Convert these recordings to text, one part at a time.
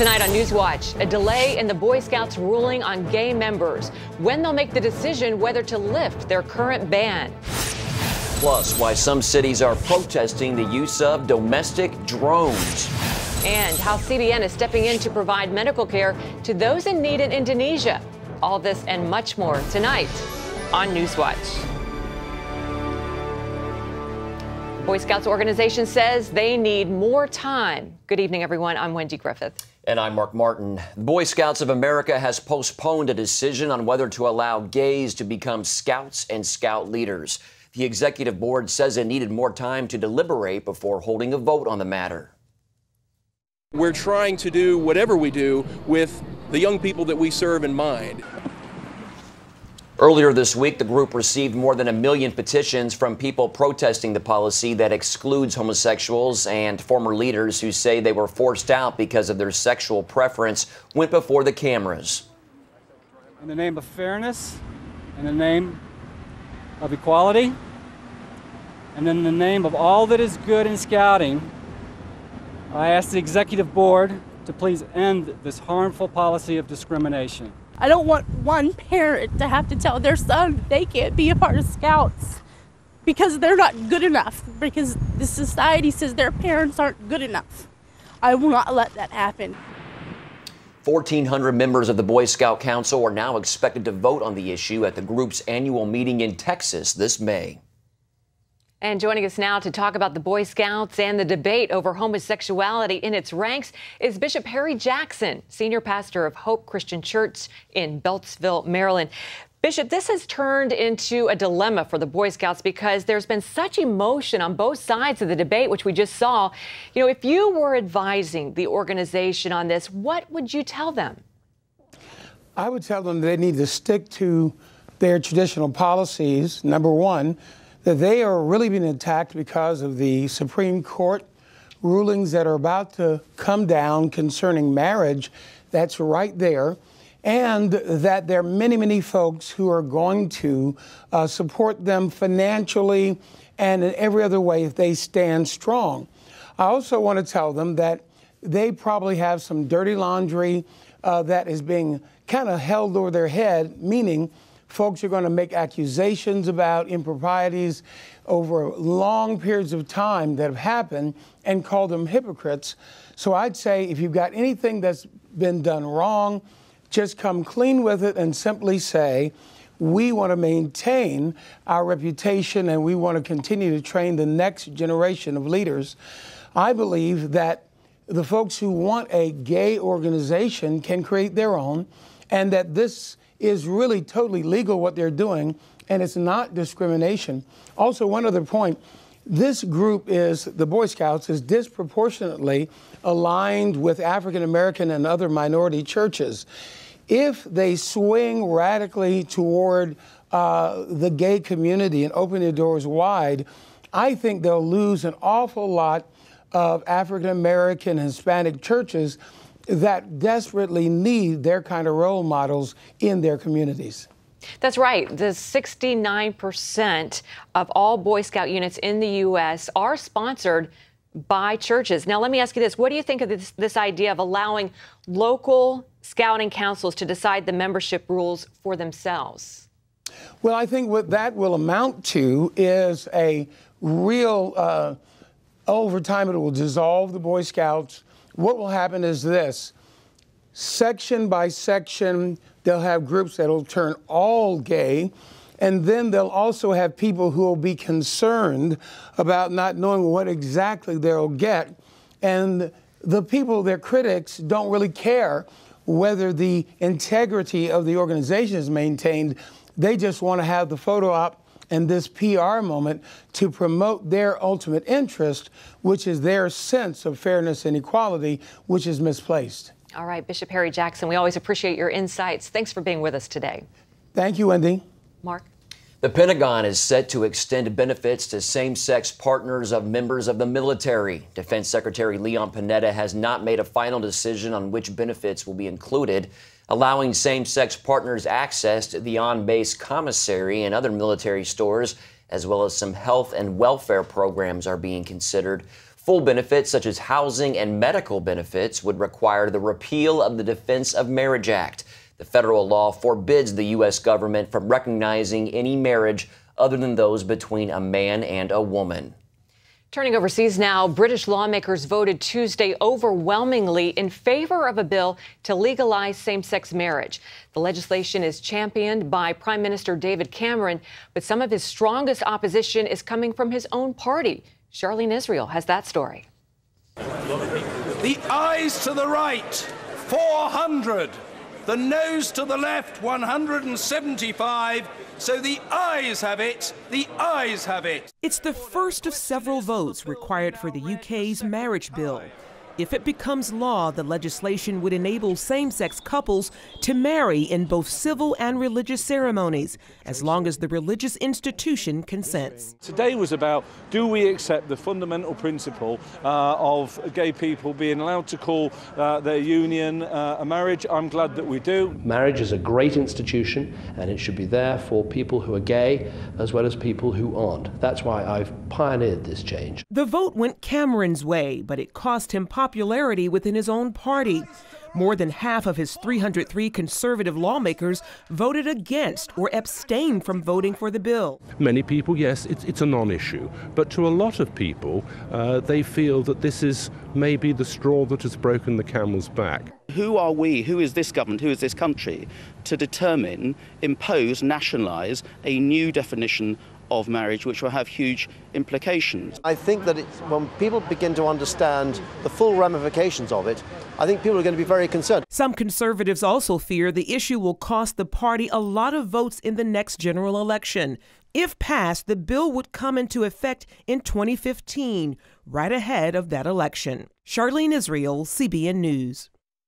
Tonight on NewsWatch, a delay in the Boy Scouts ruling on gay members, when they'll make the decision whether to lift their current ban. Plus, why some cities are protesting the use of domestic drones. And how CBN is stepping in to provide medical care to those in need in Indonesia. All this and much more tonight on NewsWatch. The Boy Scouts organization says they need more time. Good evening, everyone. I'm Wendy Griffith. And I'm Mark Martin. The Boy Scouts of America has postponed a decision on whether to allow gays to become scouts and scout leaders. The executive board says it needed more time to deliberate before holding a vote on the matter. We're trying to do whatever we do with the young people that we serve in mind. Earlier this week, the group received more than 1 million petitions from people protesting the policy that excludes homosexuals, and former leaders who say they were forced out because of their sexual preference went before the cameras. In the name of fairness, in the name of equality, and in the name of all that is good in scouting, I ask the executive board to please end this harmful policy of discrimination. I don't want one parent to have to tell their son they can't be a part of Scouts because they're not good enough, because the society says their parents aren't good enough. I will not let that happen. 1,400 members of the Boy Scout Council are now expected to vote on the issue at the group's annual meeting in Texas this May. And joining us now to talk about the Boy Scouts and the debate over homosexuality in its ranks is Bishop Harry Jackson, senior pastor of Hope Christian Church in Beltsville, Maryland. Bishop, this has turned into a dilemma for the Boy Scouts because there's been such emotion on both sides of the debate, which we just saw. You know, if you were advising the organization on this, what would you tell them? I would tell them they need to stick to their traditional policies, number one, that they are really being attacked because of the Supreme Court rulings that are about to come down concerning marriage. That's right there. And that there are many, many folks who are going to support them financially and in every other way if they stand strong. I also want to tell them that they probably have some dirty laundry that is being kind of held over their head, meaning folks are going to make accusations about improprieties over long periods of time that have happened and call them hypocrites. So I'd say if you've got anything that's been done wrong, just come clean with it and simply say, we want to maintain our reputation and we want to continue to train the next generation of leaders. I believe that the folks who want a gay organization can create their own, and that this is really totally legal what they're doing, and it's not discrimination. Also, one other point, this group the Boy Scouts is disproportionately aligned with African American and other minority churches. If they swing radically toward the gay community and open their doors wide, I think they'll lose an awful lot of African American and Hispanic churches that desperately need their kind of role models in their communities. That's right. The 69% of all Boy Scout units in the U.S. are sponsored by churches. Now, let me ask you this. What do you think of this idea of allowing local scouting councils to decide the membership rules for themselves? Well, I think what that will amount to is a real, over time it will dissolve the Boy Scouts. What will happen is this, section by section, they'll have groups that will turn all gay, and then they'll also have people who will be concerned about not knowing what exactly they'll get. And the people, their critics, don't really care whether the integrity of the organization is maintained. They just want to have the photo op and this PR moment to promote their ultimate interest, which is their sense of fairness and equality, which is misplaced. All right, Bishop Harry Jackson, we always appreciate your insights. Thanks for being with us today. Thank you, Wendy. Mark? The Pentagon is set to extend benefits to same-sex partners of members of the military. Defense Secretary Leon Panetta has not made a final decision on which benefits will be included. Allowing same-sex partners access to the on-base commissary and other military stores, as well as some health and welfare programs, are being considered. Full benefits such as housing and medical benefits would require the repeal of the Defense of Marriage Act. The federal law forbids the U.S. government from recognizing any marriage other than those between a man and a woman. Turning overseas now, British lawmakers voted Tuesday overwhelmingly in favor of a bill to legalize same-sex marriage. The legislation is championed by Prime Minister David Cameron, but some of his strongest opposition is coming from his own party. Charlene Israel has that story. The ayes to the right, 400. The noes to the left, 175. So the ayes have it. The ayes have it. It's the first of several votes required for the UK's marriage bill. If it becomes law, the legislation would enable same-sex couples to marry in both civil and religious ceremonies, as long as the religious institution consents. Today was about, do we accept the fundamental principle of gay people being allowed to call their union a marriage? I'm glad that we do. Marriage is a great institution, and it should be there for people who are gay as well as people who aren't. That's why I've pioneered this change. The vote went Cameron's way, but it cost him popularity within his own party. More than half of his 303 conservative lawmakers voted against or abstained from voting for the bill. Many people, yes, it's a non-issue, but to a lot of people, they feel that this is maybe the straw that has broken the camel's back. Who are we, who is this government, who is this country, to determine, impose, nationalise a new definition of marriage which will have huge implications? I think that when people begin to understand the full ramifications of it, I think people are going to be very concerned. Some conservatives also fear the issue will cost the party a lot of votes in the next general election. If passed, the bill would come into effect in 2015, right ahead of that election. Charlene Israel, CBN News.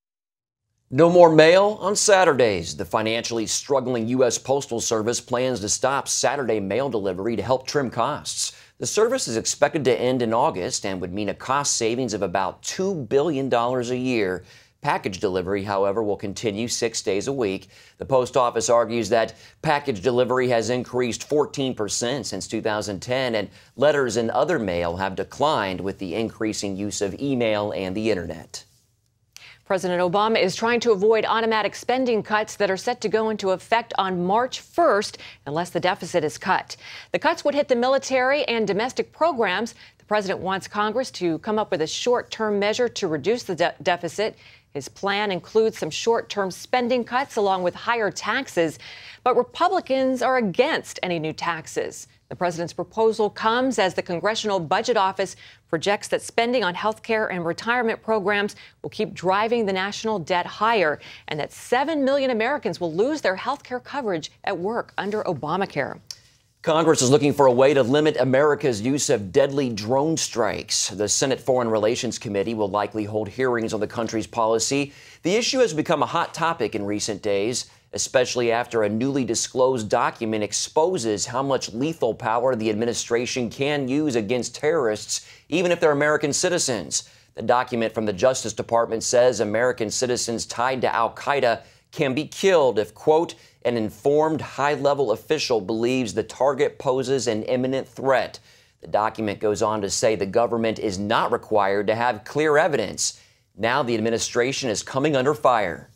No more mail on Saturdays. The financially struggling U.S. Postal Service plans to stop Saturday mail delivery to help trim costs. The service is expected to end in August and would mean a cost savings of about $2 billion a year. Package delivery, however, will continue 6 days a week. The post office argues that package delivery has increased 14% since 2010, and letters and other mail have declined with the increasing use of email and the internet. President Obama is trying to avoid automatic spending cuts that are set to go into effect on March 1st unless the deficit is cut. The cuts would hit the military and domestic programs. The president wants Congress to come up with a short-term measure to reduce the deficit. His plan includes some short-term spending cuts along with higher taxes, but Republicans are against any new taxes. The president's proposal comes as the Congressional Budget Office projects that spending on health care and retirement programs will keep driving the national debt higher and that 7 million Americans will lose their health care coverage at work under Obamacare. Congress is looking for a way to limit America's use of deadly drone strikes. The Senate Foreign Relations Committee will likely hold hearings on the country's policy. The issue has become a hot topic in recent days, especially after a newly disclosed document exposes how much lethal power the administration can use against terrorists, even if they're American citizens. The document from the Justice Department says American citizens tied to al-Qaeda can be killed if, quote, an informed high-level official believes the target poses an imminent threat. The document goes on to say the government is not required to have clear evidence. Now the administration is coming under fire.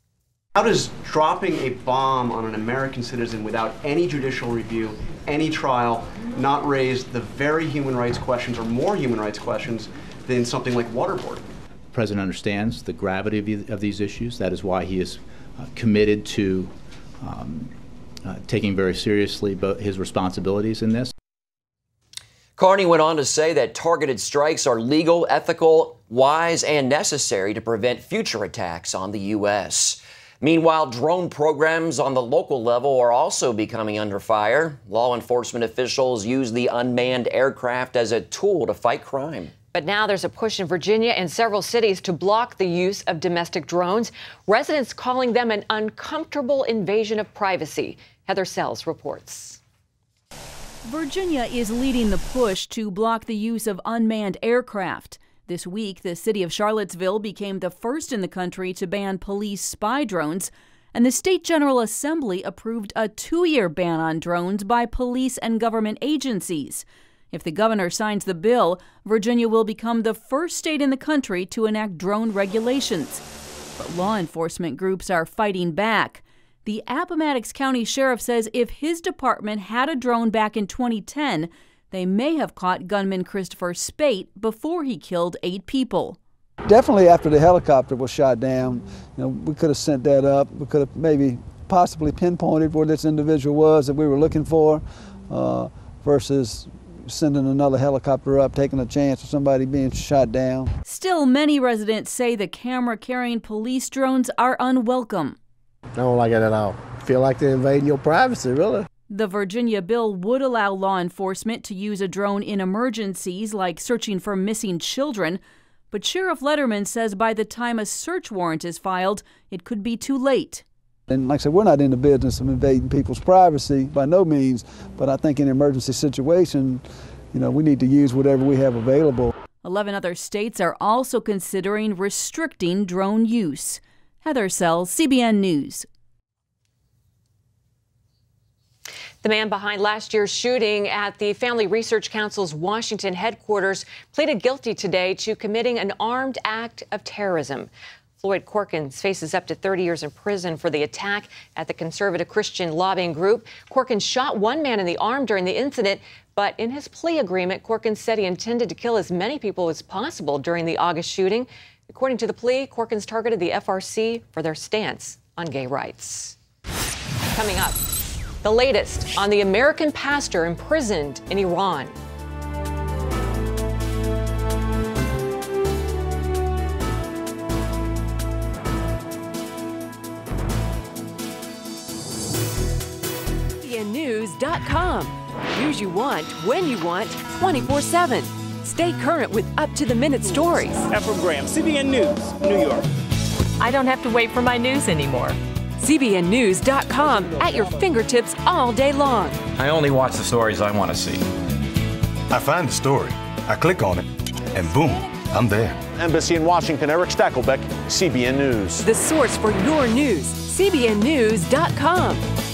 How does dropping a bomb on an American citizen without any judicial review, any trial, not raise the very human rights questions or more human rights questions than something like waterboarding? The president understands the gravity of these issues. That is why he is committed to taking very seriously his responsibilities in this. Carney went on to say that targeted strikes are legal, ethical, wise, and necessary to prevent future attacks on the U.S. Meanwhile, drone programs on the local level are also becoming under fire. Law enforcement officials use the unmanned aircraft as a tool to fight crime. But now there's a push in Virginia and several cities to block the use of domestic drones, residents calling them an uncomfortable invasion of privacy. Heather Sells reports. Virginia is leading the push to block the use of unmanned aircraft. This week, the city of Charlottesville became the first in the country to ban police spy drones, and the State General Assembly approved a 2-year ban on drones by police and government agencies. If the governor signs the bill, Virginia will become the first state in the country to enact drone regulations. But law enforcement groups are fighting back. The Appomattox County Sheriff says if his department had a drone back in 2010, they may have caught gunman Christopher Spate before he killed 8 people. Definitely after the helicopter was shot down, we could have sent that up. We could have maybe possibly pinpointed where this individual was that we were looking for, versus sending another helicopter up, taking a chance of somebody being shot down. Still, many residents say the camera-carrying police drones are unwelcome. I don't like it at all. I feel like they're invading your privacy, really. The Virginia bill would allow law enforcement to use a drone in emergencies like searching for missing children, but Sheriff Letterman says by the time a search warrant is filed, it could be too late. And like I said, we're not in the business of invading people's privacy by no means, but I think in an emergency situation, we need to use whatever we have available. 11 other states are also considering restricting drone use. Heather Sells, CBN News. The man behind last year's shooting at the Family Research Council's Washington headquarters pleaded guilty today to committing an armed act of terrorism. Floyd Corkins faces up to 30 years in prison for the attack at the conservative Christian lobbying group. Corkins shot one man in the arm during the incident, but in his plea agreement, Corkins said he intended to kill as many people as possible during the August shooting. According to the plea, Corkins targeted the FRC for their stance on gay rights. Coming up, the latest on the American pastor imprisoned in Iran. CBNNews.com. News you want, when you want, 24/7. Stay current with up-to-the-minute stories. Ephraim Graham, CBN News, New York. I don't have to wait for my news anymore. CBNNews.com at your fingertips all day long. I only watch the stories I want to see. I find the story, I click on it, and boom, I'm there. Embassy in Washington, Eric Stackelbeck, CBN News. The source for your news, CBNNews.com.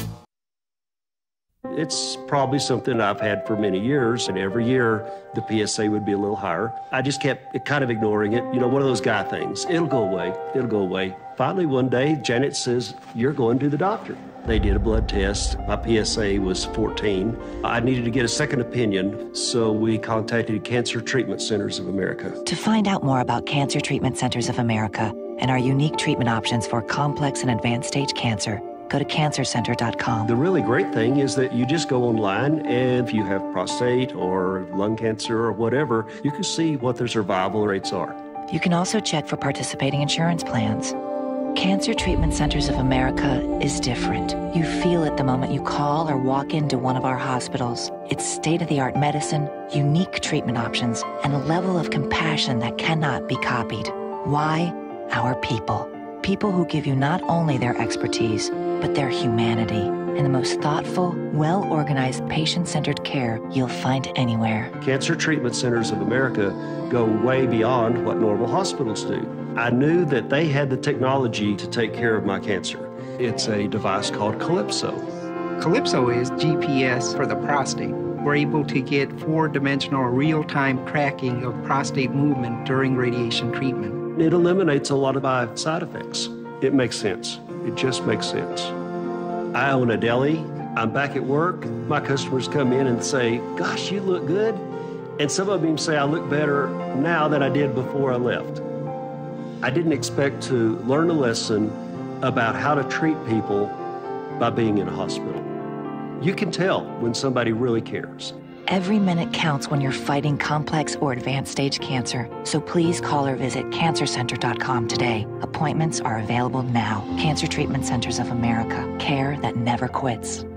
It's probably something I've had for many years, and every year the PSA would be a little higher. I just kept kind of ignoring it. One of those guy things. It'll go away. It'll go away. Finally, one day, Janet says, "You're going to the doctor." They did a blood test. My PSA was 14. I needed to get a second opinion, so we contacted Cancer Treatment Centers of America. To find out more about Cancer Treatment Centers of America and our unique treatment options for complex and advanced stage cancer, go to cancercenter.com. The really great thing is that you just go online, and if you have prostate or lung cancer or whatever, you can see what their survival rates are. You can also check for participating insurance plans. Cancer Treatment Centers of America is different. You feel it the moment you call or walk into one of our hospitals. It's state-of-the-art medicine, unique treatment options, and a level of compassion that cannot be copied. Why? Our people. People who give you not only their expertise, but their humanity and the most thoughtful, well-organized, patient-centered care you'll find anywhere. Cancer Treatment Centers of America go way beyond what normal hospitals do. I knew that they had the technology to take care of my cancer. It's a device called Calypso. Calypso is GPS for the prostate. We're able to get 4-dimensional real-time tracking of prostate movement during radiation treatment. It eliminates a lot of my side effects. It makes sense. It just makes sense. I own a deli. I'm back at work. My customers come in and say, "Gosh, you look good." And some of them say I look better now than I did before I left. I didn't expect to learn a lesson about how to treat people by being in a hospital. You can tell when somebody really cares. Every minute counts when you're fighting complex or advanced stage cancer. So please call or visit cancercenter.com today. Appointments are available now. Cancer Treatment Centers of America. Care that never quits.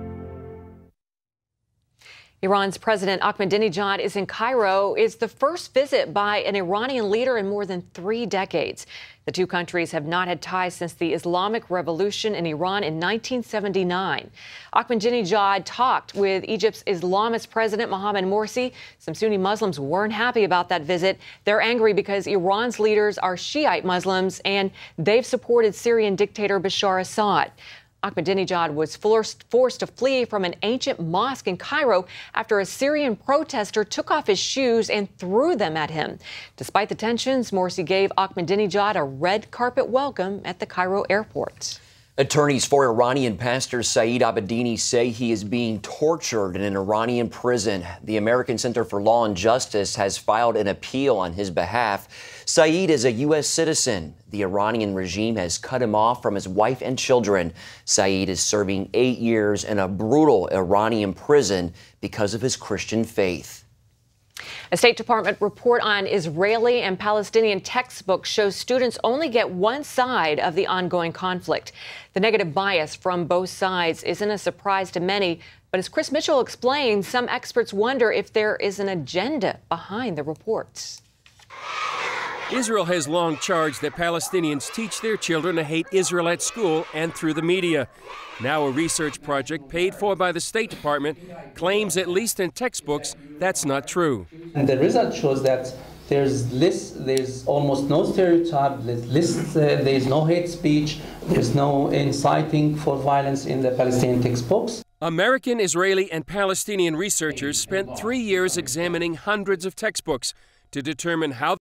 Iran's President Ahmadinejad is in Cairo. It's the first visit by an Iranian leader in more than 3 decades. The two countries have not had ties since the Islamic Revolution in Iran in 1979. Ahmadinejad talked with Egypt's Islamist President Mohammed Morsi. Some Sunni Muslims weren't happy about that visit. They're angry because Iran's leaders are Shiite Muslims and they've supported Syrian dictator Bashar Assad. Ahmadinejad was forced to flee from an ancient mosque in Cairo after a Syrian protester took off his shoes and threw them at him. Despite the tensions, Morsi gave Ahmadinejad a red carpet welcome at the Cairo airport. Attorneys for Iranian pastor Saeed Abedini say he is being tortured in an Iranian prison. The American Center for Law and Justice has filed an appeal on his behalf. Saeed is a U.S. citizen. The Iranian regime has cut him off from his wife and children. Saeed is serving 8 years in a brutal Iranian prison because of his Christian faith. A State Department report on Israeli and Palestinian textbooks shows students only get one side of the ongoing conflict. The negative bias from both sides isn't a surprise to many, but as Chris Mitchell explains, some experts wonder if there is an agenda behind the reports. Israel has long charged that Palestinians teach their children to hate Israel at school and through the media. Now a research project paid for by the State Department claims, at least in textbooks, that's not true. And the result shows that there's almost no stereotype, there's no hate speech, there's no inciting for violence in the Palestinian textbooks. American, Israeli, and Palestinian researchers spent 3 years examining hundreds of textbooks to determine how